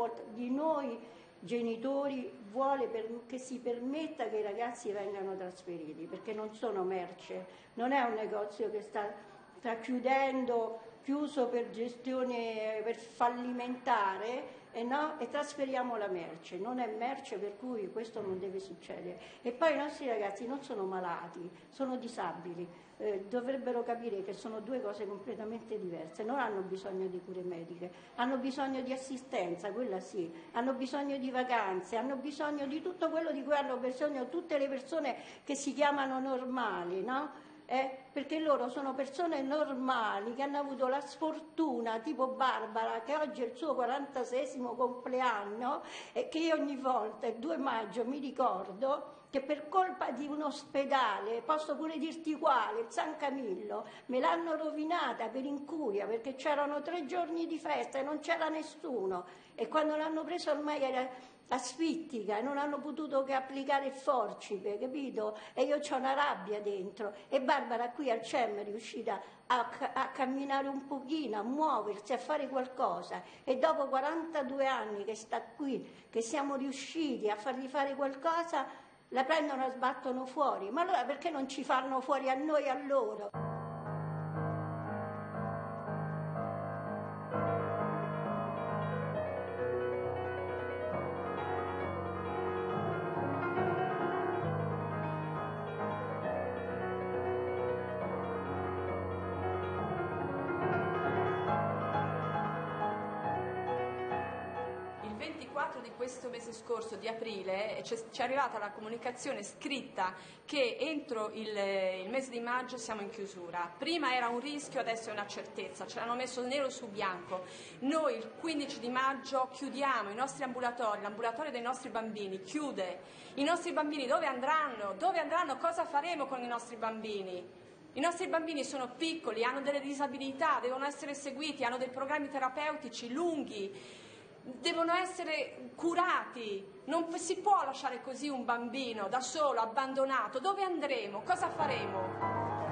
volta di noi genitori vuole che si permetta che i ragazzi vengano trasferiti, perché non sono merce, non è un negozio che sta chiuso per gestione, per fallimentare, e trasferiamo la merce, non è merce, per cui questo non deve succedere. E poi i nostri ragazzi non sono malati, sono disabili, dovrebbero capire che sono due cose completamente diverse, non hanno bisogno di cure mediche, hanno bisogno di assistenza, quella sì, hanno bisogno di vacanze, hanno bisogno di tutto quello di cui hanno bisogno tutte le persone che si chiamano normali, no? Perché loro sono persone normali che hanno avuto la sfortuna, tipo Barbara, che oggi è il suo 46esimo compleanno e che io ogni volta, il 2 maggio, mi ricordo che per colpa di un ospedale, posso pure dirti quale, il San Camillo, me l'hanno rovinata per incuria, perché c'erano 3 giorni di festa e non c'era nessuno, e quando l'hanno preso ormai era asfittica e non hanno potuto che applicare il forcipe, capito? E io c'ho una rabbia dentro, e Barbara qui al CEM è riuscita a camminare un pochino, a muoversi, a fare qualcosa, e dopo 42 anni che sta qui, che siamo riusciti a fargli fare qualcosa, la prendono e sbattono fuori. Ma allora perché non ci fanno fuori a noi e a loro? Di questo mese scorso, di aprile, ci è arrivata la comunicazione scritta che entro il mese di maggio siamo in chiusura. Prima era un rischio, adesso è una certezza, ce l'hanno messo nero su bianco. Noi il 15 di maggio chiudiamo i nostri ambulatori, l'ambulatorio dei nostri bambini chiude. I nostri bambini dove andranno? Dove andranno? Cosa faremo con i nostri bambini? I nostri bambini sono piccoli, hanno delle disabilità, devono essere seguiti, hanno dei programmi terapeutici lunghi, devono essere curati, non si può lasciare così un bambino da solo, abbandonato. Dove andremo? Cosa faremo?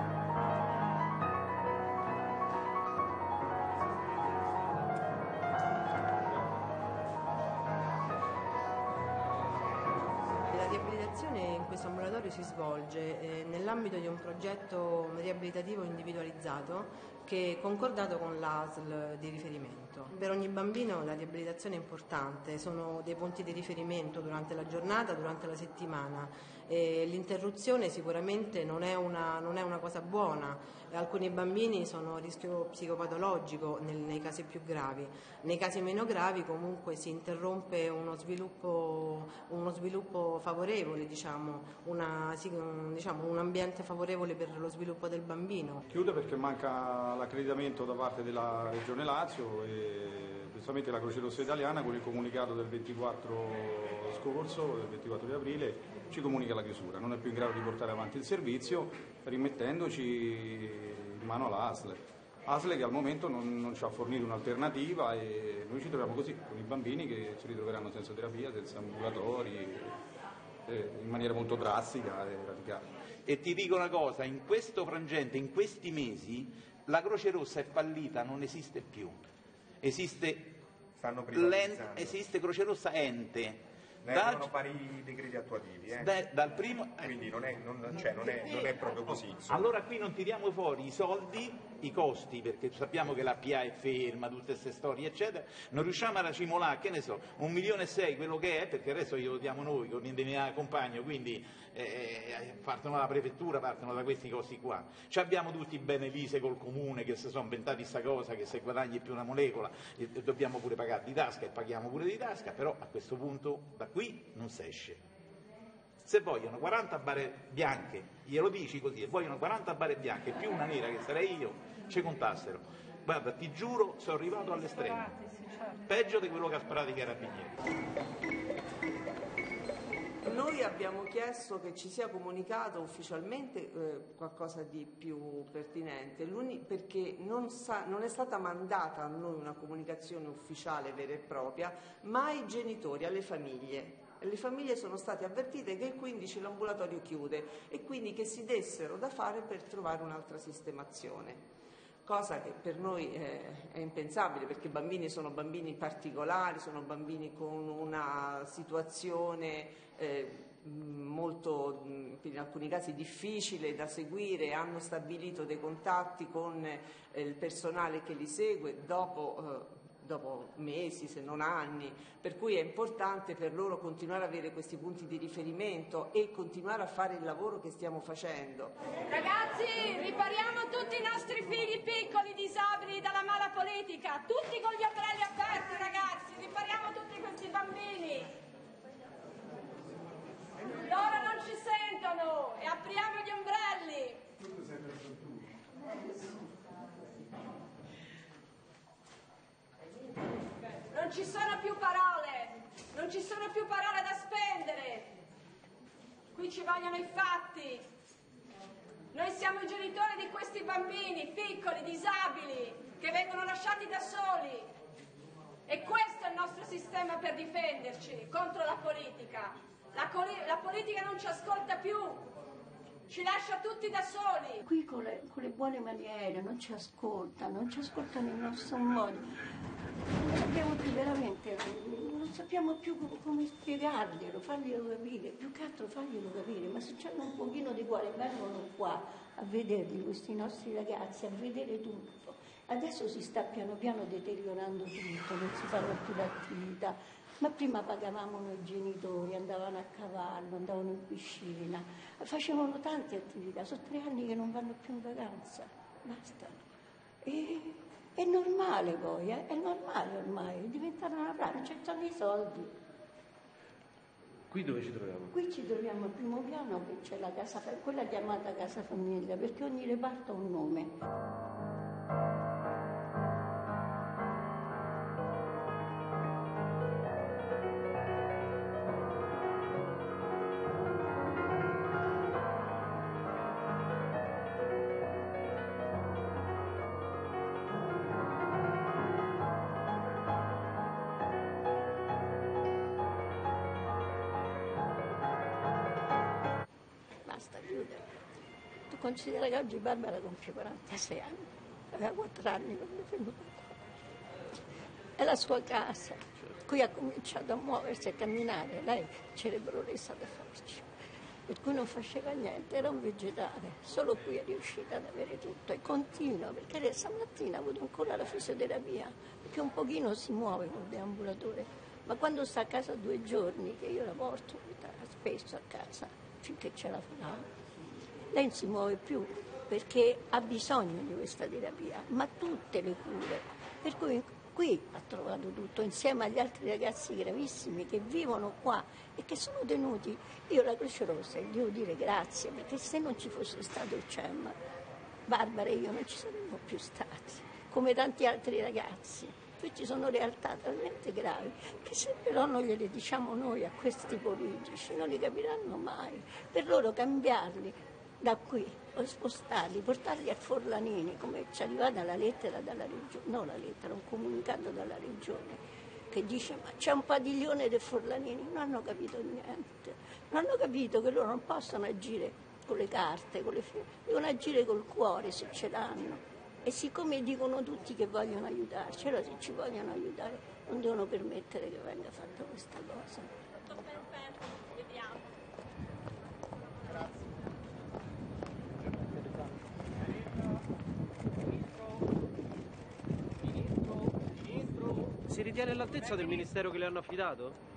La riabilitazione in questo ambulatorio si svolge nell'ambito di un progetto riabilitativo individualizzato che è concordato con l'ASL di riferimento. Per ogni bambino la riabilitazione è importante, sono dei punti di riferimento durante la giornata, durante la settimana. L'interruzione sicuramente non è una cosa buona, alcuni bambini sono a rischio psicopatologico nei casi più gravi, nei casi meno gravi comunque si interrompe uno sviluppo favorevole, un ambiente favorevole per lo sviluppo del bambino. Chiude perché manca l'accreditamento da parte della Regione Lazio e giustamente la Croce Rossa Italiana con il comunicato del 24 scorso, del 24 di aprile, ci comunica la chiusura, non è più in grado di portare avanti il servizio rimettendoci in mano all'ASL. ASL che al momento non ci ha fornito un'alternativa e noi ci troviamo così con i bambini che si ritroveranno senza terapia, senza ambulatori, in maniera molto drastica e radicale. E ti dico una cosa, in questo frangente, in questi mesi, la Croce Rossa è fallita, non esiste più. Esiste Croce Rossa ente. Sono pari decreti attuativi, dal primo, quindi non è proprio così. Allora qui non tiriamo fuori i soldi, i costi, perché sappiamo che la PA è ferma, tutte queste storie eccetera, non riusciamo a racimolare, che ne so, 1,6 milioni quello che è, perché adesso glielo diamo noi con l'indennità compagno, quindi partono dalla prefettura, partono da questi costi qua. Ci abbiamo tutti i Benelise col comune che si sono inventati sta cosa, che se guadagni più una molecola dobbiamo pure pagare di tasca e paghiamo pure di tasca, però a questo punto da qui non si esce. Se vogliono 40 bare bianche, glielo dici così, e vogliono 40 bare bianche più una nera che sarei io, ci contassero. Guarda, ti giuro, sono arrivato all'estremo. Peggio di quello che ha sparato i carabinieri. Noi abbiamo chiesto che ci sia comunicato ufficialmente qualcosa di più pertinente, perché non è stata mandata a noi una comunicazione ufficiale vera e propria, ma ai genitori, alle famiglie. Le famiglie sono state avvertite che il 15 l'ambulatorio chiude e quindi che si dessero da fare per trovare un'altra sistemazione. cosa che per noi è impensabile, perché i bambini sono bambini particolari, sono bambini con una situazione molto, in alcuni casi difficile da seguire, hanno stabilito dei contatti con il personale che li segue dopo mesi, se non anni, per cui è importante per loro continuare ad avere questi punti di riferimento e continuare a fare il lavoro che stiamo facendo. Ragazzi, ripariamo tutti i nostri figli piccoli disabili dalla mala politica, tutti con gli ombrelli aperti, ragazzi, ripariamo tutti questi bambini. Loro non ci sentono e apriamo gli ombrelli. Non ci sono più parole, non ci sono più parole da spendere. Qui ci vogliono i fatti. Noi siamo i genitori di questi bambini piccoli, disabili, che vengono lasciati da soli. E questo è il nostro sistema per difenderci contro la politica. La politica non ci ascolta più, ci lascia tutti da soli. Qui con le buone maniere non ci ascoltano il nostro modo. Non sappiamo più veramente, non sappiamo più come spiegarglielo, farglielo capire, più che altro farglielo capire, ma se c'hanno un pochino di cuore vengono qua a vederli questi nostri ragazzi, a vedere tutto. Adesso si sta piano piano deteriorando tutto, non si fanno più l'attività, ma prima pagavamo noi genitori, andavano a cavallo, andavano in piscina, facevano tante attività, sono 3 anni che non vanno più in vacanza, basta. È normale poi, è normale ormai, è diventata una pratica, ci sono i soldi. Qui dove ci troviamo? Qui ci troviamo al primo piano, che c'è la casa, quella chiamata casa famiglia, perché ogni reparto ha un nome. Tu considera che oggi Barbara compie 46 anni, aveva 4 anni quando è venuta qua. È la sua casa, qui ha cominciato a muoversi, a camminare, lei cerebro le è stata farci, per cui non faceva niente, era un vegetale, solo qui è riuscita ad avere tutto e continua, perché lei stamattina ha avuto ancora la fisioterapia, perché un pochino si muove col deambulatore, ma quando sta a casa 2 giorni, che io la porto spesso a casa, finché ce la farà, lei non si muove più perché ha bisogno di questa terapia, ma tutte le cure. Per cui qui ha trovato tutto, insieme agli altri ragazzi gravissimi che vivono qua e che sono tenuti. Io la Croce Rossa gli devo dire grazie, perché se non ci fosse stato il CEM, Barbara e io non ci saremmo più stati, come tanti altri ragazzi. Qui ci sono realtà talmente gravi che se però non gliele diciamo noi a questi politici non li capiranno mai. Per loro cambiarli da qui o spostarli, portarli a Forlanini, come ci è arrivata la lettera dalla regione, no la lettera, un comunicato dalla regione che dice ma c'è un padiglione del Forlanini, non hanno capito niente, non hanno capito che loro non possono agire con le carte, con le devono agire col cuore se ce l'hanno. E siccome dicono tutti che vogliono aiutarci, allora se ci vogliono aiutare non devono permettere che venga fatta questa cosa. Vediamo. Si ritiene all'altezza del ministero che le hanno affidato?